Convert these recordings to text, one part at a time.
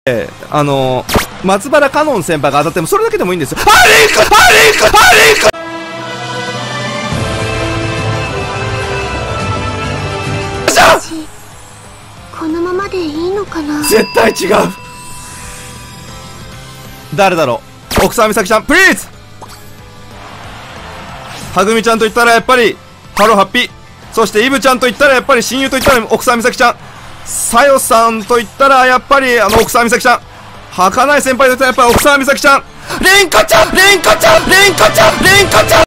松原香音先輩が当たってもそれだけでもいいんですよ。 このままでいいのかな。 絶対違う。誰だろう。奥沢美咲ちゃんプリーズ。はぐみちゃんと言ったらやっぱりハローハッピー。そしてイブちゃんと言ったらやっぱり親友と言ったら奥沢美咲ちゃん。さよさんと言ったらやっぱり奥沢美咲ちゃん。儚い先輩と言ったらやっぱり奥沢美咲ちゃん。レンカちゃん、レンカちゃん、レンカちゃん、レンカちゃん。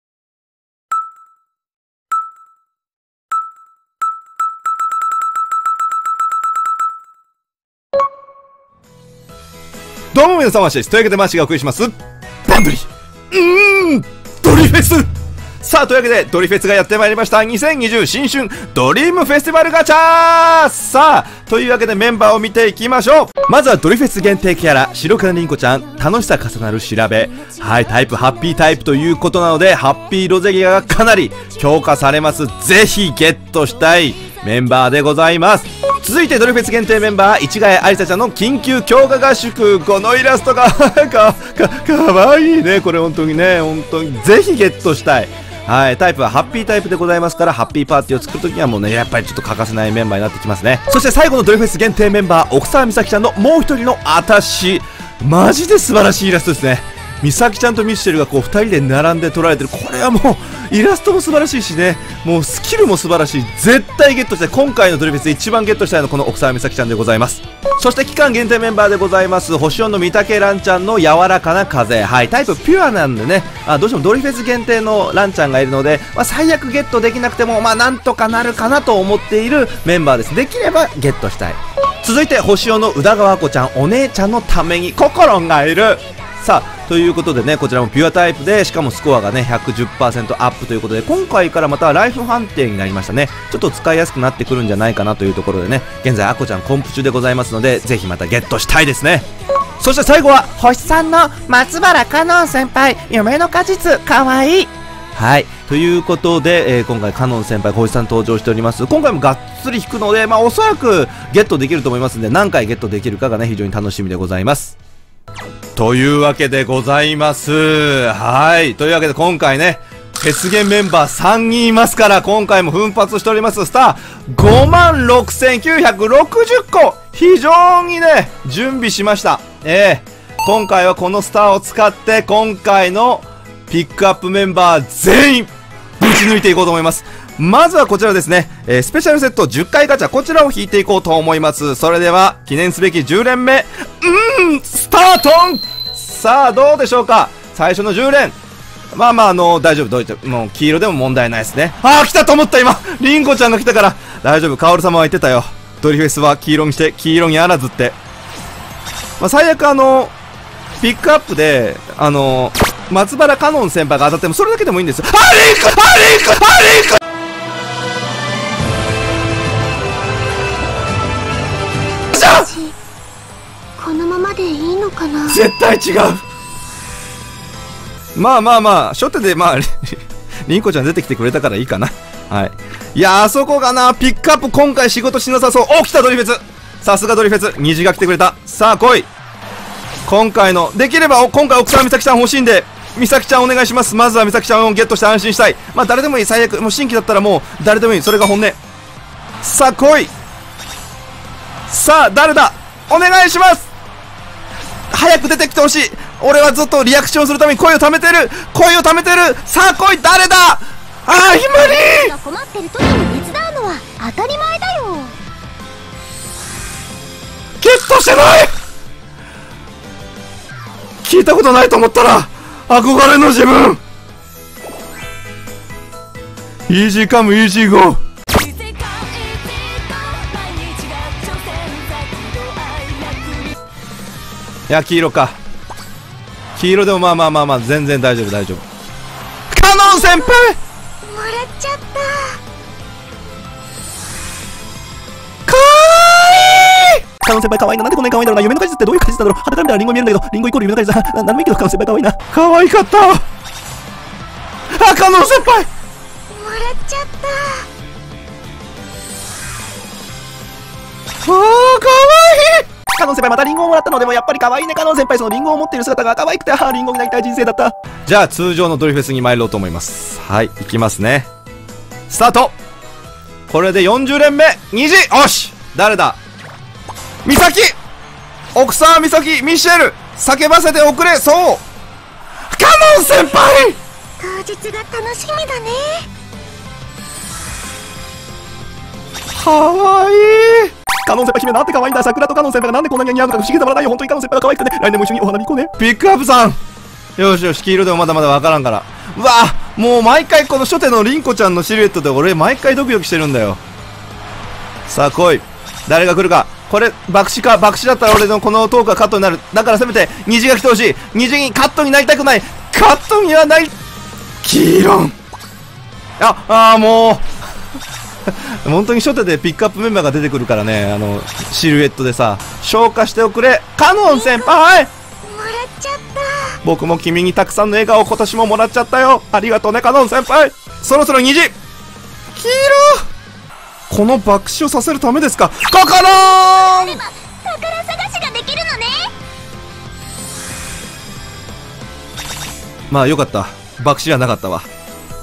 どうも皆様、マッシュです。というわけでマッシュがお送りしますバンドリドリフェス。さあ、というわけでドリフェスがやってまいりました。2020新春ドリームフェスティバルガチャー。さあ、というわけでメンバーを見ていきましょう。まずはドリフェス限定キャラ白倉凛子ちゃん。楽しさ重なる調べ。はい、タイプハッピータイプということなのでハッピーロゼギアがかなり強化されます。ぜひゲットしたいメンバーでございます。続いてドリフェス限定メンバー市ヶ谷ありさちゃんの緊急強化合宿。このイラストがかわいいね。これ本当にね、本当にぜひゲットしたい。はい、タイプはハッピータイプでございますから、ハッピーパーティーを作るときにはもうね、やっぱりちょっと欠かせないメンバーになってきますね。そして最後のドリフェス限定メンバー奥沢美咲ちゃんのもう一人のあたし。マジで素晴らしいイラストですね。美咲ちゃんとミッシェルがこう2人で並んで撮られてる。これはもうイラストも素晴らしいしね、もうスキルも素晴らしい。絶対ゲットしたい。今回のドリフェスで一番ゲットしたいのはこの奥沢美咲ちゃんでございます。そして期間限定メンバーでございます星4の三竹蘭ちゃんの柔らかな風。はい、タイプピュアなんでね、どうしてもドリフェス限定の蘭ちゃんがいるので、最悪ゲットできなくてもなんとかなるかなと思っているメンバーです。できればゲットしたい。続いて星4の宇田川子ちゃん。お姉ちゃんのために心がいる。さあ、ということでね、こちらもピュアタイプで、しかもスコアがね 110% アップということで、今回からまたライフ判定になりましたね。ちょっと使いやすくなってくるんじゃないかなというところでね、現在あこちゃんコンプ中でございますので、ぜひまたゲットしたいですね。そして最後は星3の松原香音先輩。夢の果実かわいい。はい、ということで、今回香音先輩星さん登場しております。今回もがっつり引くので、おそらくゲットできると思いますので、何回ゲットできるかがね非常に楽しみでございます。というわけでございます。はい、というわけで今回ねフェスゲンメンバー3人いますから、今回も奮発しております。スター56,960個非常にね準備しました。今回はこのスターを使って今回のピックアップメンバー全員ぶち抜いていこうと思います。まずはこちらですね、スペシャルセット10回ガチャ、こちらを引いていこうと思います。それでは記念すべき10連目スタート。さあどうでしょうか。最初の10連大丈夫。どういったもう黄色でも問題ないですね。来たと思った。今リンゴちゃんが来たから大丈夫。カオル様は言ってたよ、ドリフェスは黄色にして黄色にあらずって。最悪ピックアップで松原香音先輩が当たってもそれだけでもいいんですよ。 このままでいいのかな。 絶対違う。初手でりんこちゃん出てきてくれたからいいかな。はい。いや、あそこがな、ピックアップ今回仕事しなさそう。来たドリフェス。さすがドリフェス。虹が来てくれた。さあ来い。今回のできれば今回奥沢美咲ちゃん欲しいんで、美咲ちゃんお願いします。まずは美咲ちゃんをゲットして安心したい。誰でもいい。最悪もう新規だったらもう誰でもいい。それが本音。さあ来い。さあ誰だ。お願いします。早く出てきてほしい。俺はずっとリアクションするために声を溜めてる。さあ来い。誰だ。ひまり困ってる時に手伝うのは当たり前だよ。 ゲットしてない。聞いたことないと思ったら憧れの自分。イージーカムイージーゴー。いや黄色か。黄色でも全然大丈夫。香音先輩もらっちゃった。 かわいい。香音先輩かわいいな。なんでこんなにかわいいんだろうな。夢の果実ってどういう果実なんだろう。肌から見たらリンゴ見えるんだけど、リンゴイコール夢の果実だ。なんでもいいけど香音先輩かわいいな。かわいかった。香音先輩もらっちゃった。 かわいい。 カノン先輩またリンゴをもらったのでもやっぱり可愛いね。カノン先輩そのリンゴを持っている姿が可愛くて、リンゴになりたい人生だった。じゃあ通常のドリフェスに参ろうと思います。はい、いきますね。スタート。これで40連目。虹。よし、誰だ。美咲、奥沢美咲、ミシェル、叫ばせておくれ。そう、カノン先輩。 当日が楽しみだね。 かわいい。カノン先輩姫なんて可愛いんだ。桜とカノン先輩がなんでこんなに似合うのか不思議たまらないよ。本当にカノン先輩が可愛くてね。来年も一緒にお花見行こうね。ピックアップさん。よしよし、黄色でもまだまだわからんから。うわぁ、もう毎回この初手のリンコちゃんのシルエットで俺毎回ドキドキしてるんだよ。さあ来い。誰が来るか。これ爆死か。爆死だったら俺のこのトークがカットになる。だからせめて虹が来てほしい。虹にカットになりたくない。カットにはない。黄色。もう本当に初手でピックアップメンバーが出てくるからね。シルエットでさ、消化しておくれカノン先輩。 もらっちゃった。 僕も君にたくさんの笑顔を今年ももらっちゃったよ。ありがとうねカノン先輩。そろそろ虹。黄色。この爆死をさせるためですか。ココローン。 宝探しができるのね。 まあよかった、爆死じゃなかったわ。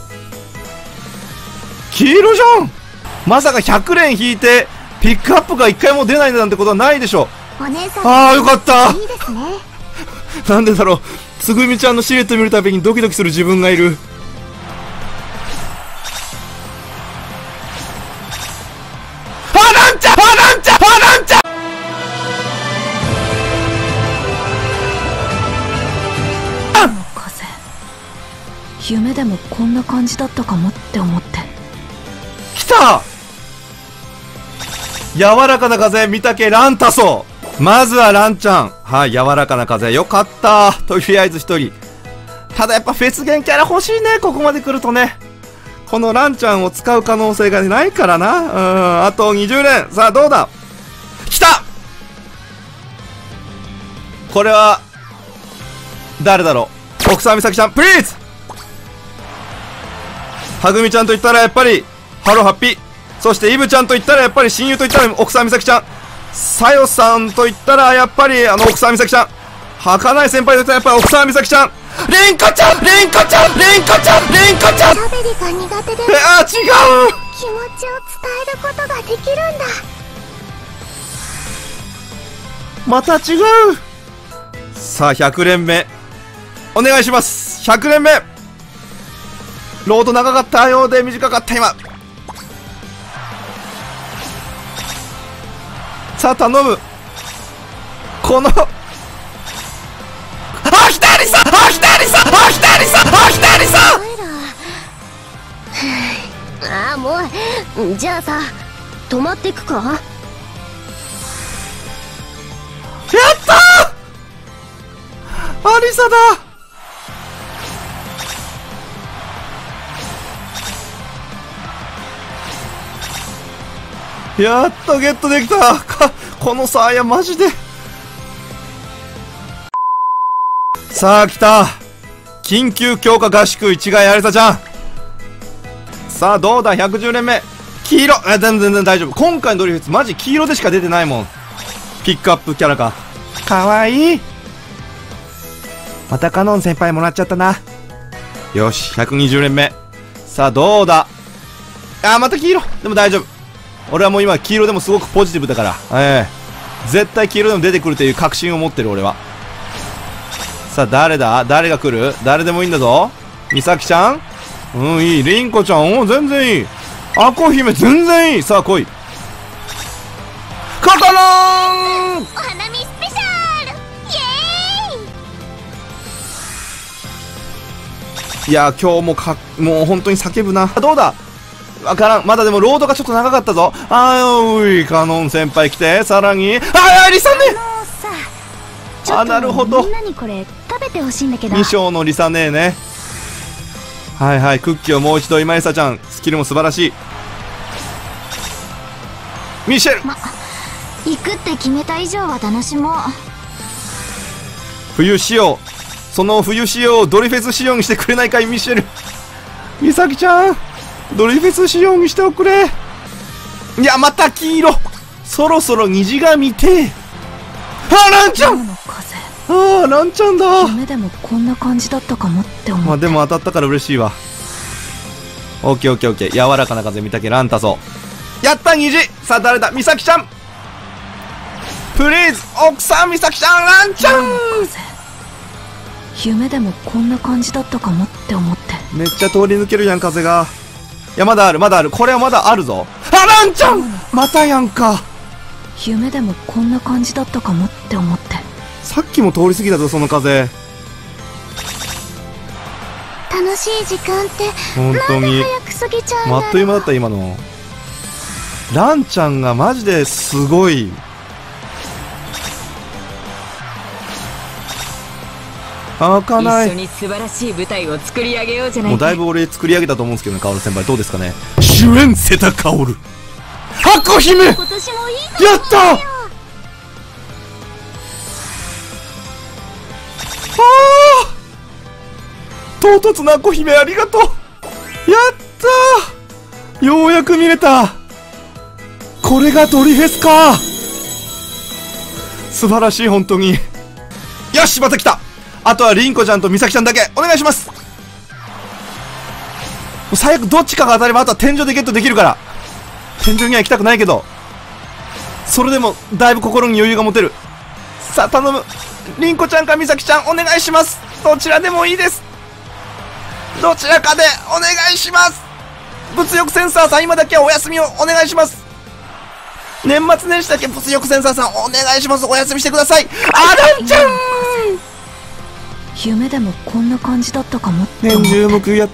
黄色じゃん。まさか100連引いてピックアップが1回も出ないなんてことはないでしょ。 お姉さん、 よかった。 いいですね。 なんでだろう。つぐみちゃんのシルエット見るたびにドキドキする自分がいる。なんちゃ風、夢でもこんな感じだったかもって思って。 来た。柔らかな風、見たけランタソ。まずはランちゃん。はい、柔らかな風。よかった。とりあえず1人。ただやっぱフェスゲンキャラ欲しいね。ここまで来るとね。このランちゃんを使う可能性がないからな。あと20連。さあ、どうだ。来た。これは、誰だろう。奥沢美咲ちゃん、プリーズ。はぐみちゃんと言ったらやっぱり、ハローハッピー。そしてイブちゃんと言ったらやっぱり親友と言ったら奥沢美咲ちゃん。さよさんと言ったらやっぱり奥沢美咲ちゃん。儚い先輩と言ったらやっぱり奥沢美咲ちゃん。レンコちゃん、レンコちゃん、レンコちゃん、レンコちゃん。 しゃべりが苦手で。 違う。 気持ちを伝えることができるんだ。 また違う。さあ100連目お願いします。100連目。ロード長かったようで短かった今。さあ頼む。このひたりさん、ひたりさん、ひたりさん、ひたりさん。 もうじゃあさ、止まってくか。 やったー。アリサだ。やっとゲットできた。このサーヤマジで。さあ来た。緊急強化合宿一概アリサちゃん。さあどうだ。110連目黄色。全然大丈夫。今回のドリフェスマジ黄色でしか出てないもん。ピックアップキャラか。かわいい。またカノン先輩もらっちゃったな。よし120連目。さあどうだ。また黄色。でも大丈夫。俺はもう今黄色でもすごくポジティブだから。絶対黄色でも出てくるという確信を持ってる俺は。さあ誰だ。誰が来る。誰でもいいんだぞ。美咲ちゃん。いい。リンコちゃん。全然いい。アコ姫全然いい。さあ来い。ココローン。 お花見スペシャル。イエーイ。 いや今日もう本当に叫ぶな。どうだ。わからん。まだでもロードがちょっと長かったぞ。カノン先輩来て。さらにリサね。なるほど。 みんなにこれ食べてほしいんだけど。 2章のリサ姉ね。はいはい。クッキーをもう一度。今井さちゃんスキルも素晴らしい。ミシェル。 行くって決めた以上は楽しもう。 冬仕様。その冬仕様をドリフェス仕様にしてくれないかいミシェル。美咲ちゃんドリフェス仕様にしておくれ。いやまた黄色。そろそろ虹が見て。 あ、ランちゃん。 今日の風、 ああ、ランちゃんだ。 夢でもこんな感じだったかもって思って。 まあでも当たったから嬉しいわ。オッケーオッケーオッケー。柔らかな風見たけランタソ。やった、虹。さあ誰だ、みさきちゃん。プリーズ、奥さんみさきちゃん、ランちゃん。 夢でもこんな感じだったかもって思って。 めっちゃ通り抜けるやん、風が。いや、まだある、まだある。これはまだあるぞ。あ、ランちゃん。またやんか。 夢でもこんな感じだったかもって思って。 さっきも通り過ぎたぞ、その風。 楽しい時間って本当に早く過ぎちゃうんだろう。 あっという間だった今の。ランちゃんがマジですごい。開かない。 一緒に素晴らしい舞台を作り上げようじゃないか。 もうだいぶ俺作り上げたと思うんですけどね、カオル先輩どうですかね。主演瀬田薫、箱姫、やっ今年もいい年た。ああ、唐突な箱姫ありがとう。やったー、ようやく見れた。これがドリフェスか。素晴らしい、本当に。よし、また来た。あとは凛子ちゃんと美咲ちゃんだけお願いします。もう最悪どっちかが当たればあとは天井でゲットできるから。天井には行きたくないけど、それでもだいぶ心に余裕が持てる。さあ頼む、凛子ちゃんか美咲ちゃんお願いします。どちらでもいいです。どちらかでお願いします。物欲センサーさん今だけはお休みをお願いします。年末年始だけ物欲センサーさんお願いします。お休みしてください。あらんちゃん、 夢でもこんな感じだったかもって思年って。 中報いやった。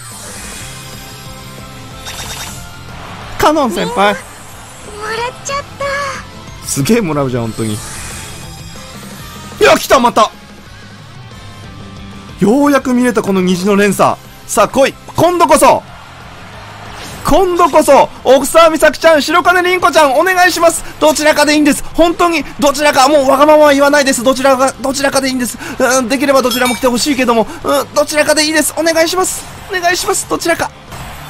カノン先輩もらっちゃった。 すげえもらうじゃん本当に。いや来た、またようやく見れたこの虹の連鎖。さあ来い、今度こそ奥沢美咲ちゃん、白金凛子ちゃんお願いします。どちらかでいいんです、本当にどちらか。もうわがままは言わないです。どちらかでいいんです。できればどちらも来てほしいけども、どちらかでいいです。お願いします、お願いします。どちらか。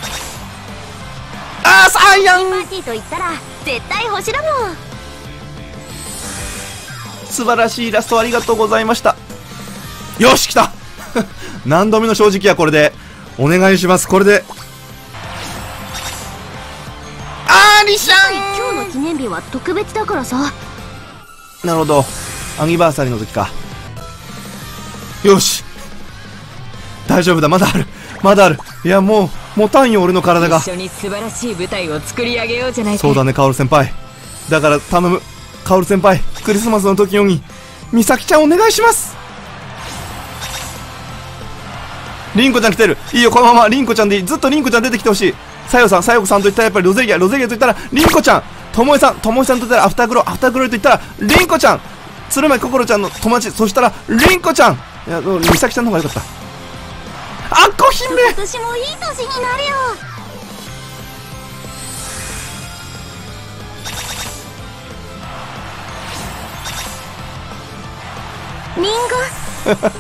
あー、サイヤン。 パーティーと言ったら絶対星だもん。 素晴らしいイラストありがとうございました。よし来た何度目の正直や。これでお願いします。これであーリシャン。 今日の記念日は特別だからさ。 なるほど、アニバーサリーの時か。よし大丈夫だ、まだあるまだある。いやもう持たんよ俺の体が。 一緒に素晴らしい舞台を作り上げようじゃないか。 そうだねカオル先輩、だから頼むカオル先輩、クリスマスの時ように美咲ちゃんお願いします。凛子ちゃん来てる、いいよこのまま凛子ちゃんでいい。ずっと凛子ちゃん出てきてほしい。さよさん、さよこさんといったらやっぱりロゼリアといったら凛子ちゃん、ともえさんといったらアフターグローといったら凛子ちゃん、鶴舞心ちゃんの友達、そしたら凛子ちゃん。いや美咲ちゃんの方が良かった。あっこ姫、 今年もいい年になるよ。リンゴもらっちゃった。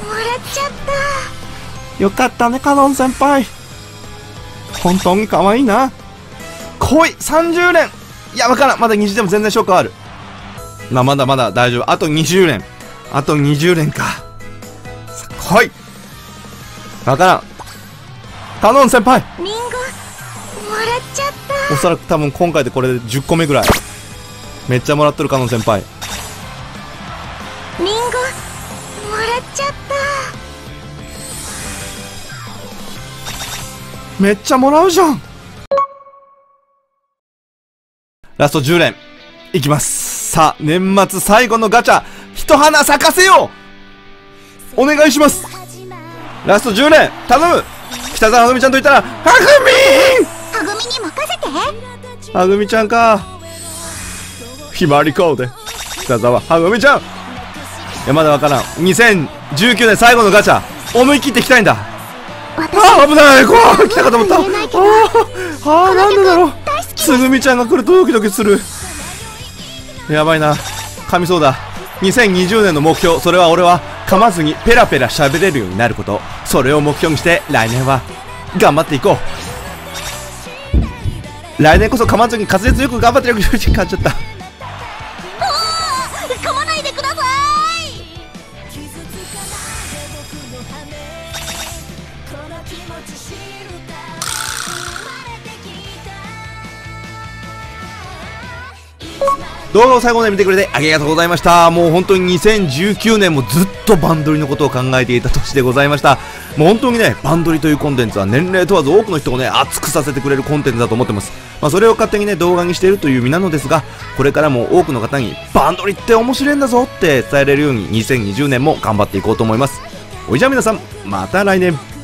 よかったねカノン先輩、本当に可愛いな。来い30連。いやわからん、まだ20でも全然ショックある。まあまだまだ大丈夫。あと20連、あと20連か。さ来い、わからんカノン先輩。 リンゴもらっちゃった。 おそらく多分今回でこれで10個目ぐらい。めっちゃもらっとるカノン先輩。 リンゴもらっちゃった。 めっちゃもらうじゃん。ラスト10連いきます。さあ年末最後のガチャ、一花咲かせよう、お願いします。ラスト10連頼む。北澤はぐみちゃんといったらはぐみはぐみに任せて。 はぐみちゃんか。ひまわりコーデ北澤はぐみちゃん。いやまだわからん。2019年最後のガチャ、思い切っていきたいんだ。あー危ない、怖い、来たかと思った。あーなんでだろう、つぐみちゃんが来るとドキドキする。やばいな、噛みそうだ。2020年の目標、それは俺は噛まずにペラペラ喋れるようになること、それを目標にして来年は頑張っていこう。来年こそ噛まずに滑舌よく頑張ってるように感じちゃった。 噛まないで。 動画を最後まで見てくれてありがとうございました。もう本当に2019年もずっとバンドリのことを考えていた年でございました。もう本当にね、バンドリというコンテンツは年齢問わず多くの人をね、熱くさせてくれるコンテンツだと思ってます。それを勝手にね、動画にしているという身なのですが、これからも多くの方にバンドリって面白いんだぞって伝えれるように2020年も頑張っていこうと思います。おいじゃあ皆さん、また来年。